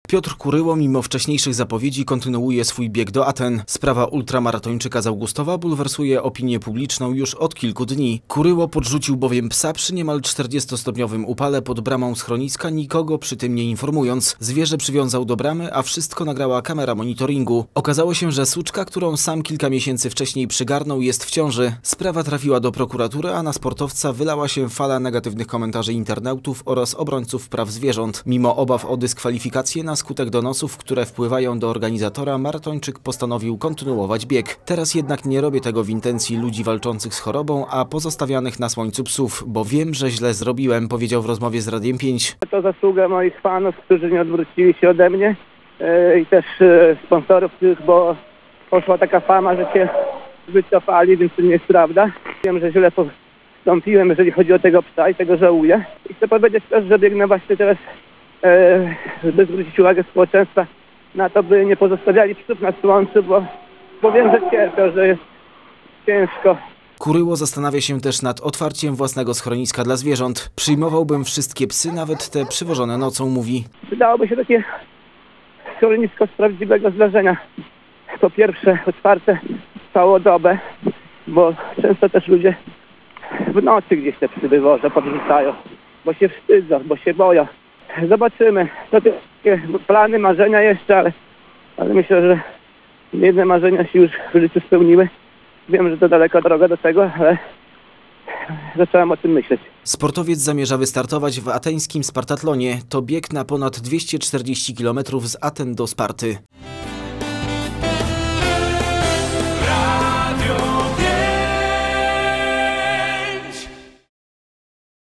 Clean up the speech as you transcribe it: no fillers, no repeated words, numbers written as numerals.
Piotr Kuryło mimo wcześniejszych zapowiedzi kontynuuje swój bieg do Aten. Sprawa ultramaratończyka z Augustowa bulwersuje opinię publiczną już od kilku dni. Kuryło podrzucił bowiem psa przy niemal 40-stopniowym upale pod bramą schroniska, nikogo przy tym nie informując. Zwierzę przywiązał do bramy, a wszystko nagrała kamera monitoringu. Okazało się, że suczka, którą sam kilka miesięcy wcześniej przygarnął, jest w ciąży. Sprawa trafiła do prokuratury, a na sportowca wylała się fala negatywnych komentarzy internautów oraz obrońców praw zwierząt. Mimo obaw o dyskwalifikację na skutek donosów, które wpływają do organizatora, maratończyk postanowił kontynuować bieg. Teraz jednak nie robię tego w intencji ludzi walczących z chorobą, a pozostawianych na słońcu psów, bo wiem, że źle zrobiłem, powiedział w rozmowie z Radiem 5. To zasługa moich fanów, którzy nie odwrócili się ode mnie i też sponsorów, bo poszła taka fama, że się wycofali, więc to nie jest prawda. Wiem, że źle postąpiłem, jeżeli chodzi o tego psa i tego żałuję. I chcę powiedzieć też, że biegnę właśnie teraz, by zwrócić uwagę społeczeństwa na to, by nie pozostawiali psów na słońcu, bo wiem, że cierpią, że jest ciężko. Kuryło zastanawia się też nad otwarciem własnego schroniska dla zwierząt. Przyjmowałbym wszystkie psy, nawet te przywożone nocą, mówi. Przydałoby się takie schronisko z prawdziwego zdarzenia. Po pierwsze otwarte całą dobę, bo często też ludzie w nocy gdzieś te psy wywożą, podrzucają, bo się wstydzą, bo się boją. Zobaczymy. To takie plany, marzenia jeszcze, ale myślę, że jedne marzenia się już w życiu spełniły. Wiem, że to daleka droga do tego, ale zacząłem o tym myśleć. Sportowiec zamierza wystartować w ateńskim Spartatlonie. To bieg na ponad 240 km z Aten do Sparty.